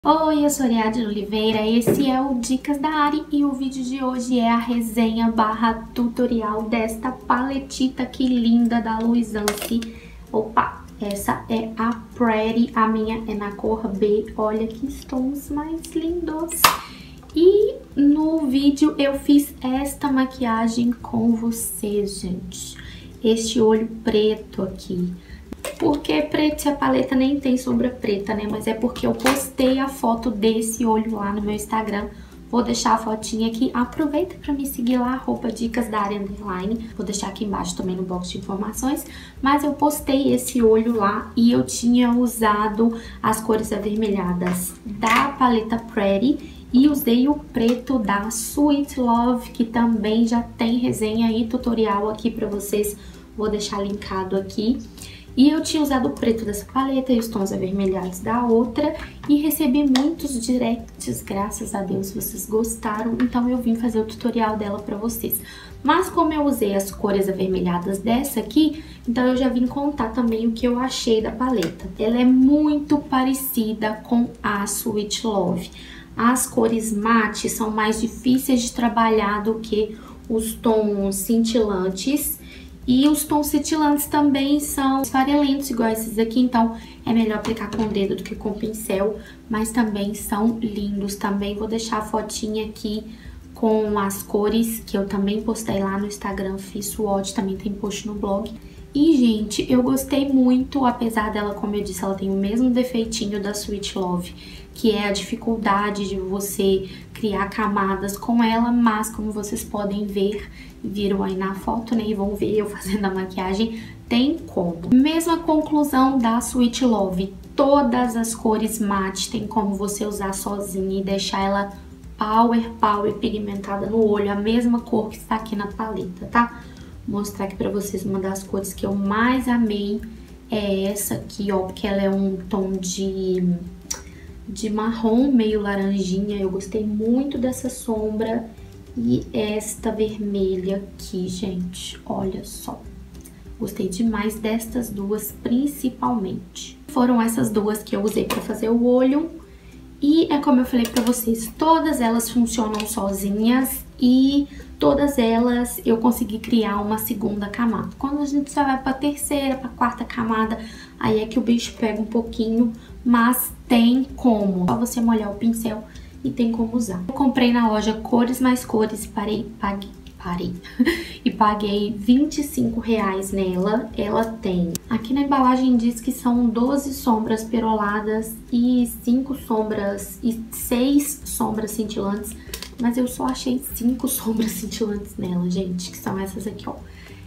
Oi, eu sou Ariadne Oliveira, esse é o Dicas da Ari e o vídeo de hoje é a resenha barra tutorial desta paletita aqui linda da Luisance. Opa, essa é a Pretty, a minha é na cor B, olha que tons mais lindos. E no vídeo eu fiz esta maquiagem com vocês, gente, este olho preto aqui. Por que preto se a paleta nem tem sombra preta, né? Mas é porque eu postei a foto desse olho lá no meu Instagram. Vou deixar a fotinha aqui. Aproveita pra me seguir lá, @dicasdaari_. Vou deixar aqui embaixo também no box de informações. Mas eu postei esse olho lá e eu tinha usado as cores avermelhadas da paleta Pretty. E usei o preto da Sweet Love, que também já tem resenha e tutorial aqui pra vocês. Vou deixar linkado aqui. E eu tinha usado o preto dessa paleta e os tons avermelhados da outra. E recebi muitos directs, graças a Deus vocês gostaram. Então eu vim fazer o tutorial dela pra vocês. Mas como eu usei as cores avermelhadas dessa aqui, então eu já vim contar também o que eu achei da paleta. Ela é muito parecida com a Sweet Love. As cores mate são mais difíceis de trabalhar do que os tons cintilantes. E os tons cintilantes também são esfarelentos, igual esses aqui, então é melhor aplicar com o dedo do que com o pincel, mas também são lindos. Também vou deixar a fotinha aqui com as cores, que eu também postei lá no Instagram, fiz swatch, também tem post no blog. E, gente, eu gostei muito, apesar dela, como eu disse, ela tem o mesmo defeitinho da Sweet Love, que é a dificuldade de você criar camadas com ela, mas como vocês podem ver, viram aí na foto, né, e vão ver eu fazendo a maquiagem, tem como. Mesma conclusão da Sweet Love, todas as cores mate tem como você usar sozinha e deixar ela power pigmentada no olho, a mesma cor que está aqui na paleta, tá? Vou mostrar aqui pra vocês uma das cores que eu mais amei, é essa aqui, ó, porque ela é um tom de marrom, meio laranjinha. Eu gostei muito dessa sombra. E esta vermelha aqui, gente, olha só. Gostei demais destas duas, principalmente. Foram essas duas que eu usei pra fazer o olho. E é como eu falei pra vocês, todas elas funcionam sozinhas e todas elas eu consegui criar uma segunda camada. Quando a gente já vai pra terceira, pra quarta camada, aí é que o bicho pega um pouquinho, mas tem como. Só você molhar o pincel e tem como usar. Eu comprei na loja Cores Mais Cores, e paguei R$25 nela. Ela tem, aqui na embalagem diz que são 12 sombras peroladas e 5 sombras e 6 sombras cintilantes, mas eu só achei 5 sombras cintilantes nela, gente, que são essas aqui, ó.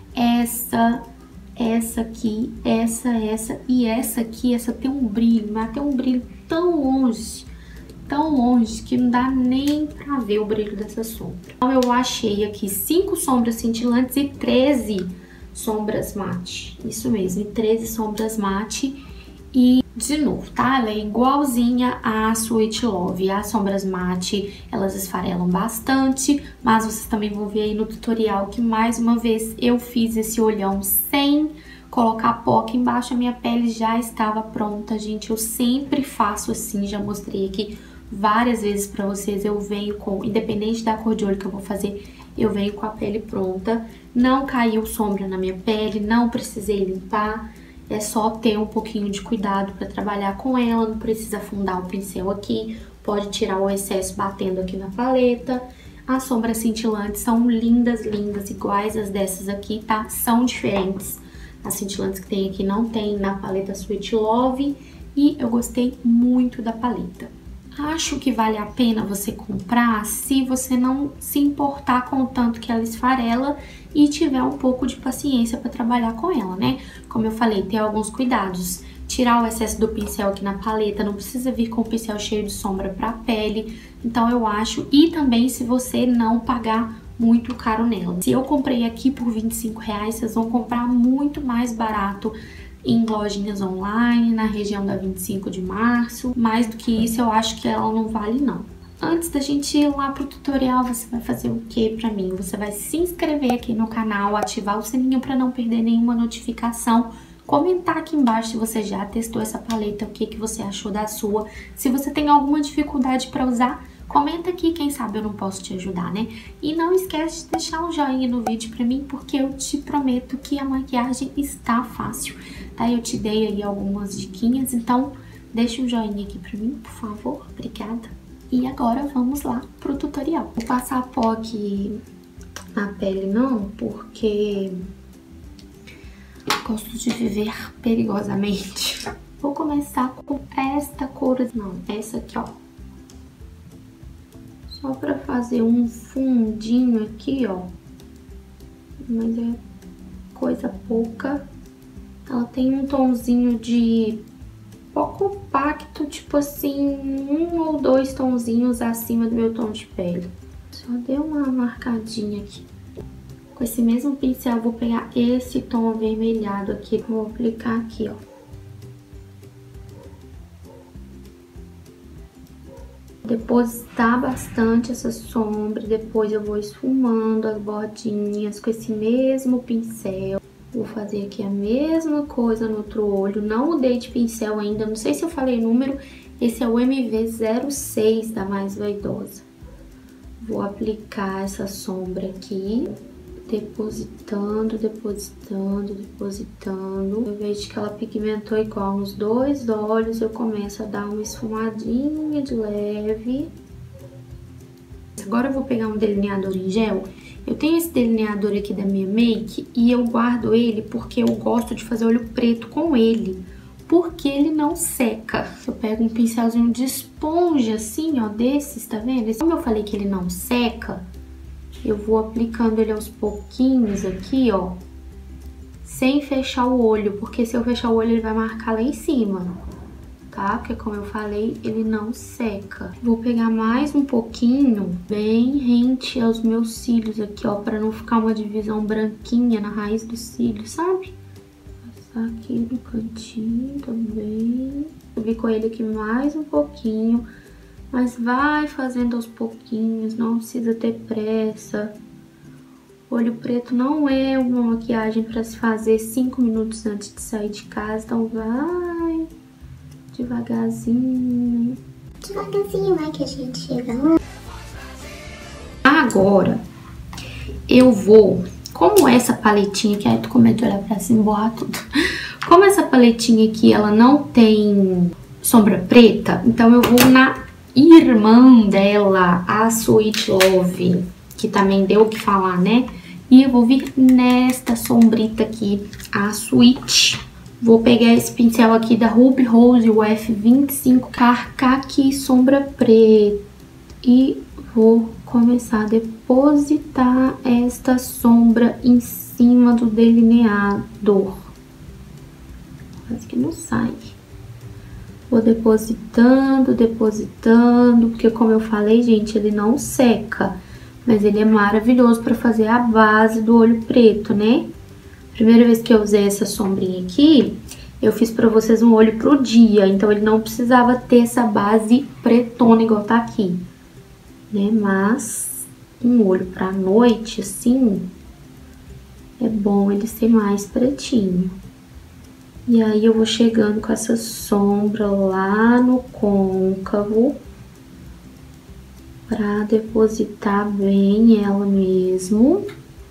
Essa aqui, essa e essa aqui. Essa tem um brilho, mas tem um brilho tão longe que não dá nem pra ver o brilho dessa sombra. Então eu achei aqui 5 sombras cintilantes e 13 sombras mate. Isso mesmo, e 13 sombras mate. E, de novo, tá? Ela é igualzinha à Sweet Love. As sombras mate, elas esfarelam bastante, mas vocês também vão ver aí no tutorial que, mais uma vez, eu fiz esse olhão sem colocar pó aqui embaixo. A minha pele já estava pronta, gente. Eu sempre faço assim, já mostrei aqui várias vezes pra vocês. Eu venho com, independente da cor de olho que eu vou fazer, eu venho com a pele pronta. Não caiu sombra na minha pele, não precisei limpar. É só ter um pouquinho de cuidado pra trabalhar com ela, não precisa afundar o pincel aqui, pode tirar o excesso batendo aqui na paleta. As sombras cintilantes são lindas, iguais as dessas aqui, tá? São diferentes. As cintilantes que tem aqui não tem na paleta Sweet Love e eu gostei muito da paleta. Acho que vale a pena você comprar se você não se importar com o tanto que ela esfarela e tiver um pouco de paciência para trabalhar com ela, né? Como eu falei, ter alguns cuidados. Tirar o excesso do pincel aqui na paleta, não precisa vir com o pincel cheio de sombra pra pele. Então eu acho, e também se você não pagar muito caro nela. Se eu comprei aqui por R$25, vocês vão comprar muito mais barato em lojinhas online, na região da 25 de março. Mais do que isso, eu acho que ela não vale, não. Antes da gente ir lá pro tutorial, você vai fazer o que pra mim? Você vai se inscrever aqui no canal, ativar o sininho pra não perder nenhuma notificação, comentar aqui embaixo se você já testou essa paleta, o que você achou da sua. Se você tem alguma dificuldade para usar, comenta aqui, quem sabe eu não posso te ajudar, né? E não esquece de deixar um joinha no vídeo pra mim, porque eu te prometo que a maquiagem está fácil, tá? Eu te dei aí algumas diquinhas, então deixa um joinha aqui pra mim, por favor, obrigada. E agora vamos lá pro tutorial. Vou passar pó aqui na pele não, porque gosto de viver perigosamente. Vou começar com esta cor, não, essa aqui, ó. Só pra fazer um fundinho aqui, ó. Mas é coisa pouca. Ela tem um tomzinho de pó compacto, tipo assim, 1 ou 2 tonzinhos acima do meu tom de pele. Só deu uma marcadinha aqui. Com esse mesmo pincel, vou pegar esse tom avermelhado aqui. Vou aplicar aqui, ó. Depositar bastante essa sombra, depois eu vou esfumando as bordinhas com esse mesmo pincel. Vou fazer aqui a mesma coisa no outro olho, não mudei de pincel ainda, não sei se eu falei o número, esse é o MV06 da Mais Vaidosa. Vou aplicar essa sombra aqui, depositando, depositando, depositando. Eu vejo que ela pigmentou igual nos 2 olhos, eu começo a dar uma esfumadinha de leve. Agora eu vou pegar um delineador em gel. Eu tenho esse delineador aqui da minha make e eu guardo ele porque eu gosto de fazer olho preto com ele, porque ele não seca. Eu pego um pincelzinho de esponja assim, ó, desses, tá vendo? Como eu falei que ele não seca, eu vou aplicando ele aos pouquinhos aqui, ó, sem fechar o olho, porque se eu fechar o olho ele vai marcar lá em cima, tá? Porque como eu falei, ele não seca. Vou pegar mais um pouquinho, bem rente aos meus cílios aqui, ó, pra não ficar uma divisão branquinha na raiz dos cílios, sabe? Passar aqui no cantinho também. Subir com ele aqui mais um pouquinho. Mas vai fazendo aos pouquinhos, não precisa ter pressa. Olho preto não é uma maquiagem para se fazer 5 minutos antes de sair de casa, então vai devagarzinho. Devagarzinho vai que a gente chega lá. Agora, eu vou, como essa paletinha aqui, ai, tô com medo de olhar pra cima e borrar tudo. Como essa paletinha aqui, ela não tem sombra preta, então eu vou na irmã dela, a Sweet Love, que também deu o que falar, né? E eu vou vir nesta sombrita aqui, a Sweet. Vou pegar esse pincel aqui da Ruby Rose, o F25, carcar aqui sombra preta. E vou começar a depositar esta sombra em cima do delineador. Quase que não sai. Vou depositando, depositando, porque como eu falei, gente, ele não seca, mas ele é maravilhoso para fazer a base do olho preto, né? Primeira vez que eu usei essa sombrinha aqui, eu fiz pra vocês um olho pro dia, então ele não precisava ter essa base pretona igual tá aqui, né? Mas um olho pra noite, assim, é bom ele ser mais pretinho. E aí eu vou chegando com essa sombra lá no côncavo pra depositar bem ela mesmo.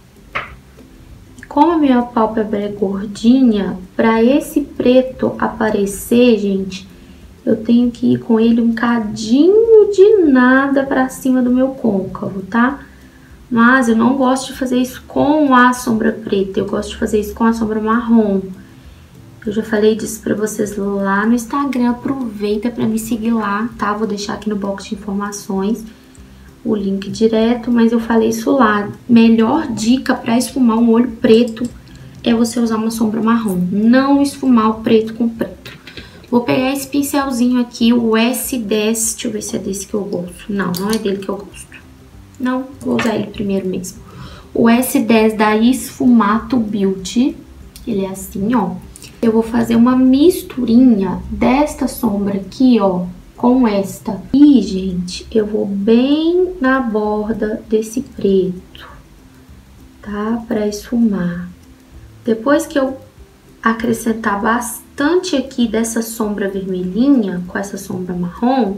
E como a minha pálpebra é gordinha, pra esse preto aparecer, gente, eu tenho que ir com ele um cadinho de nada pra cima do meu côncavo, tá? Mas eu não gosto de fazer isso com a sombra preta, eu gosto de fazer isso com a sombra marrom. Eu já falei disso pra vocês lá no Instagram, aproveita pra me seguir lá, tá? Vou deixar aqui no box de informações o link direto, mas eu falei isso lá. Melhor dica pra esfumar um olho preto é você usar uma sombra marrom, não esfumar o preto com preto. Vou pegar esse pincelzinho aqui, o S10, deixa eu ver se é desse que eu gosto. Não, não é dele que eu gosto. Não, vou usar ele primeiro mesmo. O S10 da Esfumato Beauty, ele é assim, ó. Eu vou fazer uma misturinha desta sombra aqui, ó, com esta. E, gente, eu vou bem na borda desse preto, tá? Pra esfumar. Depois que eu acrescentar bastante aqui dessa sombra vermelhinha com essa sombra marrom,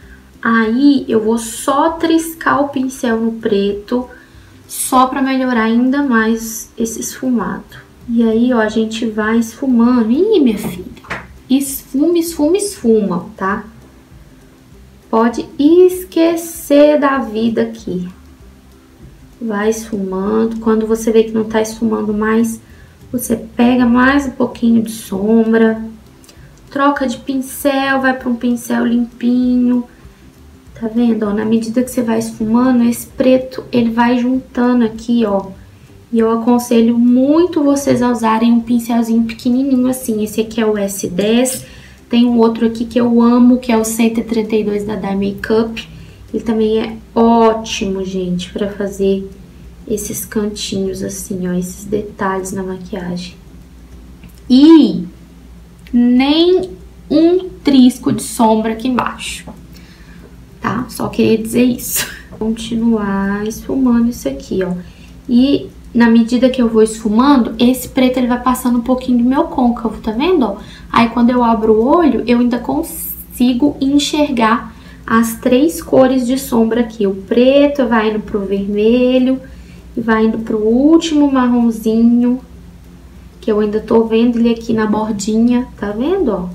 aí eu vou só triscar o pincel no preto, só pra melhorar ainda mais esse esfumado. E aí, ó, a gente vai esfumando. Ih, minha filha, esfuma, esfuma, esfuma, tá? Pode esquecer da vida aqui. Vai esfumando. Quando você vê que não tá esfumando mais, você pega mais um pouquinho de sombra, troca de pincel, vai para um pincel limpinho. Tá vendo, ó? Na medida que você vai esfumando, esse preto, ele vai juntando aqui, ó. E eu aconselho muito vocês a usarem um pincelzinho pequenininho assim. Esse aqui é o S10. Tem um outro aqui que eu amo, que é o 132 da Dye Makeup. Ele também é ótimo, gente, pra fazer esses cantinhos assim, ó. Esses detalhes na maquiagem. E nem um trisco de sombra aqui embaixo, tá? Só queria dizer isso. Continuar esfumando isso aqui, ó. E na medida que eu vou esfumando, esse preto ele vai passando um pouquinho do meu côncavo, tá vendo, ó? Aí quando eu abro o olho, eu ainda consigo enxergar as três cores de sombra aqui. O preto vai indo pro vermelho e vai indo pro último marronzinho, que eu ainda tô vendo ele aqui na bordinha, tá vendo, ó?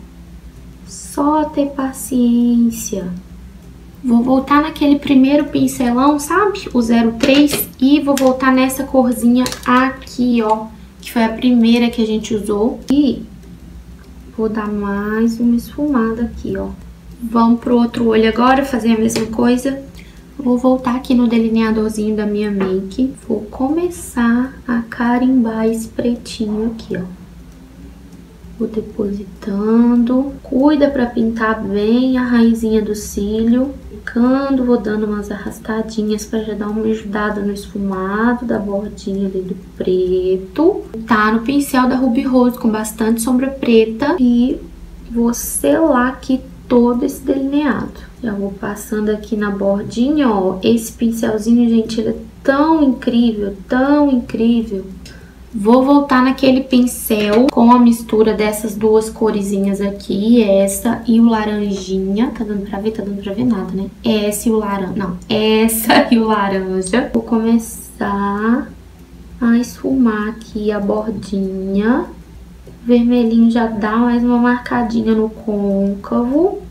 Só ter paciência. Vou voltar naquele primeiro pincelão, sabe? O 03, e vou voltar nessa corzinha aqui, ó, que foi a primeira que a gente usou. E vou dar mais uma esfumada aqui, ó. Vamos pro outro olho agora, fazer a mesma coisa. Vou voltar aqui no delineadorzinho da minha make. Vou começar a carimbar esse pretinho aqui, ó. Vou depositando. Cuida pra pintar bem a raizinha do cílio. Ficando, vou dando umas arrastadinhas pra já dar uma ajudada no esfumado da bordinha ali do preto. Tá no pincel da Ruby Rose com bastante sombra preta. E vou selar aqui todo esse delineado. Já vou passando aqui na bordinha, ó. Esse pincelzinho, gente, ele é tão incrível, tão incrível. Vou voltar naquele pincel com a mistura dessas duas coresinhas aqui, essa e o laranjinha. Tá dando pra ver? Tá dando pra ver nada, né? Essa e o laranja. Não, essa e o laranja. Vou começar a esfumar aqui a bordinha. O vermelhinho já dá mais uma marcadinha no côncavo.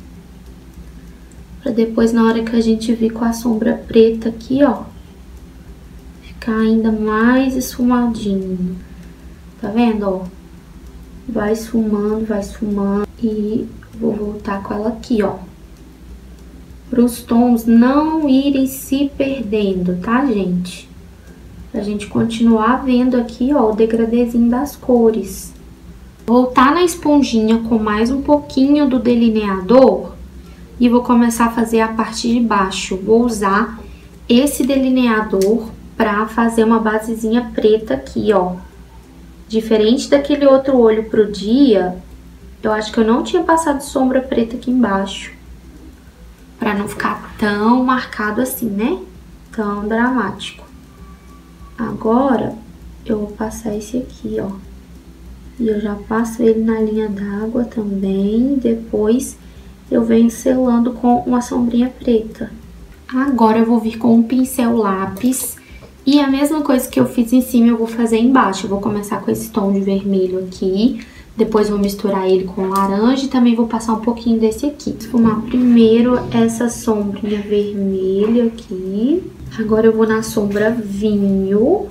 Pra depois, na hora que a gente vir com a sombra preta aqui, ó, ficar ainda mais esfumadinho. Tá vendo, ó? Vai esfumando e vou voltar com ela aqui, ó. Para os tons não irem se perdendo, tá, gente? Pra gente continuar vendo aqui, ó, o degradêzinho das cores. Voltar na esponjinha com mais um pouquinho do delineador e vou começar a fazer a parte de baixo. Vou usar esse delineador pra fazer uma basezinha preta aqui, ó. Diferente daquele outro olho pro dia, eu acho que eu não tinha passado sombra preta aqui embaixo. Pra não ficar tão marcado assim, né? Tão dramático. Agora, eu vou passar esse aqui, ó. E eu já passo ele na linha d'água também. Depois, eu venho selando com uma sombrinha preta. Agora, eu vou vir com um pincel lápis. E a mesma coisa que eu fiz em cima, eu vou fazer embaixo. Eu vou começar com esse tom de vermelho aqui. Depois vou misturar ele com laranja e também vou passar um pouquinho desse aqui. Esfumar primeiro essa sombrinha vermelha aqui. Agora eu vou na sombra vinho.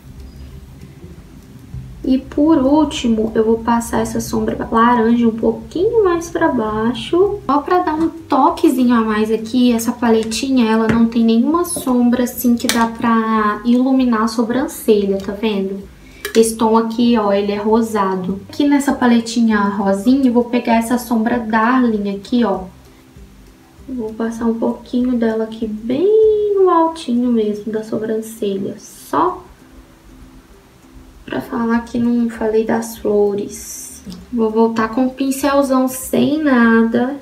E por último, eu vou passar essa sombra laranja um pouquinho mais pra baixo. Só pra dar um toquezinho a mais aqui, essa paletinha, ela não tem nenhuma sombra assim que dá pra iluminar a sobrancelha, tá vendo? Esse tom aqui, ó, ele é rosado. Aqui nessa paletinha rosinha, eu vou pegar essa sombra Darling aqui, ó. Vou passar um pouquinho dela aqui bem no altinho mesmo da sobrancelha, só pra falar que não falei das flores. Vou voltar com o pincelzão sem nada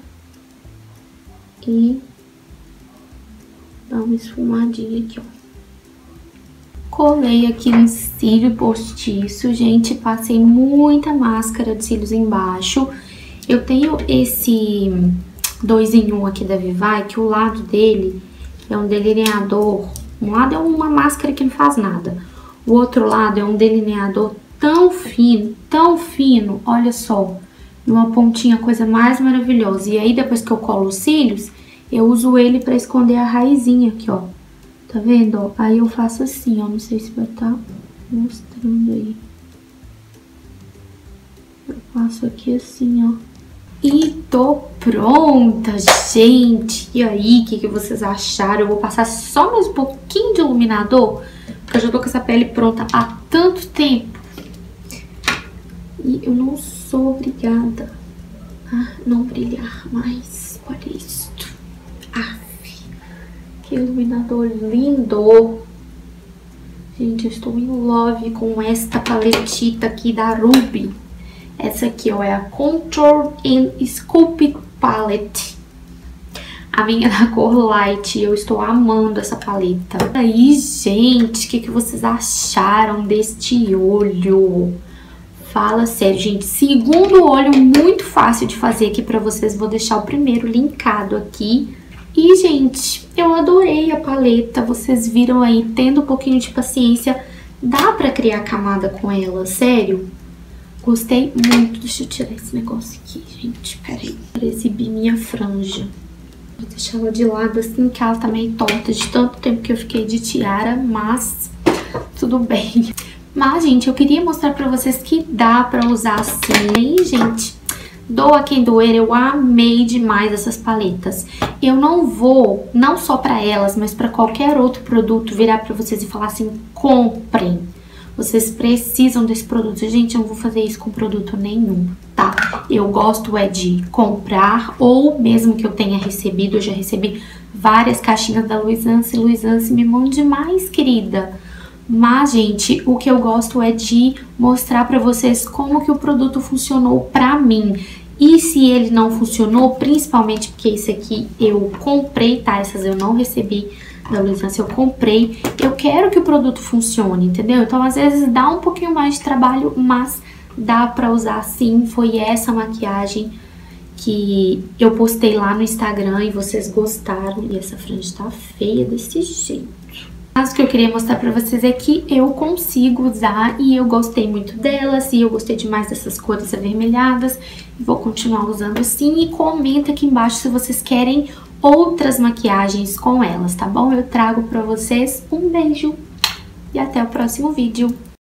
e dar uma esfumadinha aqui, ó. colei aqui no cílio postiço, gente, passei muita máscara de cílios embaixo. Eu tenho esse 2 em 1 aqui da Vivai, que o lado dele é um delineador. Um lado é uma máscara que não faz nada. O outro lado é um delineador tão fino, olha só. Uma pontinha, coisa mais maravilhosa. E aí, depois que eu colo os cílios, eu uso ele pra esconder a raizinha aqui, ó. Tá vendo, ó? Aí eu faço assim, ó. Não sei se vai estar mostrando aí. Eu faço aqui assim, ó. E tô pronta, gente! E aí, o que vocês acharam? Eu vou passar só mais um pouquinho de iluminador, porque eu já tô com essa pele pronta há tanto tempo. E eu não sou obrigada a não brilhar mais. Olha isto. Aff, que iluminador lindo! Gente, eu estou em love com esta paletita aqui da Ruby. Essa aqui, ó, é a Contour and Sculpt Palette. A minha é da cor Light. Eu estou amando essa paleta. E aí, gente, o que vocês acharam deste olho? Fala sério, gente. Segundo olho, muito fácil de fazer aqui pra vocês. Vou deixar o primeiro linkado aqui. E, gente, eu adorei a paleta. Vocês viram aí, tendo um pouquinho de paciência, dá pra criar camada com ela, sério. Gostei muito. Deixa eu tirar esse negócio aqui, gente. Peraí. Pra exibir minha franja. Vou deixar ela de lado assim, que ela tá meio torta de tanto tempo que eu fiquei de tiara, mas tudo bem. Mas, gente, eu queria mostrar pra vocês que dá pra usar assim. E, gente, doa quem doer, eu amei demais essas paletas. Eu não vou, não só pra elas, mas pra qualquer outro produto, virar pra vocês e falar assim, comprem. Vocês precisam desse produto. Gente, eu não vou fazer isso com produto nenhum, tá? Eu gosto é de comprar, ou mesmo que eu tenha recebido, eu já recebi várias caixinhas da Luisance. Luisance, me mande demais, querida. Mas, gente, o que eu gosto é de mostrar pra vocês como que o produto funcionou pra mim. E se ele não funcionou, principalmente porque esse aqui eu comprei, tá? Essas eu não recebi da Luisance, eu comprei. Eu quero que o produto funcione, entendeu? Então, às vezes, dá um pouquinho mais de trabalho, mas dá pra usar sim. Foi essa maquiagem que eu postei lá no Instagram e vocês gostaram. E essa franja tá feia desse jeito. Mas o que eu queria mostrar pra vocês é que eu consigo usar e eu gostei muito delas e eu gostei demais dessas cores avermelhadas. Vou continuar usando assim e comenta aqui embaixo se vocês querem outras maquiagens com elas, tá bom? Eu trago pra vocês. Um beijo e até o próximo vídeo.